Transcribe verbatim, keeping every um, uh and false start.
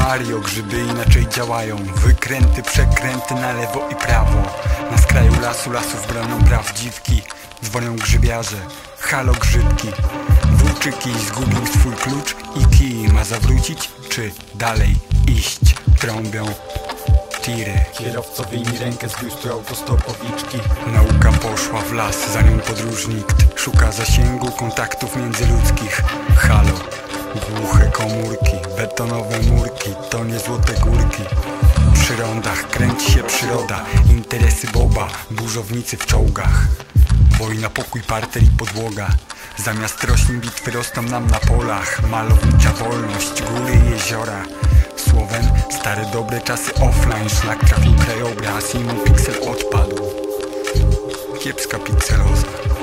Mario, grzyby inaczej działają. Wykręty, przekręty na lewo i prawo. Na skraju lasu, lasów bronią prawdziwki. Dzwonią grzybiarze, halo grzybki. Włóczyki zgubił swój klucz i kij. Ma zawrócić czy dalej iść? Trąbią tiry. Kierowco wyjmij rękę z biustu autostopowiczki. Nauka poszła w las, za nią podróżnik szuka zasięgu kontaktów międzyludzkich. Halo, głuche komórki, betonowe murki, to nie złote górki. Przy rondach kręci się przyroda, interesy Boba, burzownicy w czołgach. Wojna, pokój, parter i podłoga. Zamiast roślin bitwy rosną nam na polach. Malownicza wolność, góry i jeziora. Słowem, stare dobre czasy offline. Szlak trafił krajobraz i mu piksel odpadł. Kiepska pikseloza.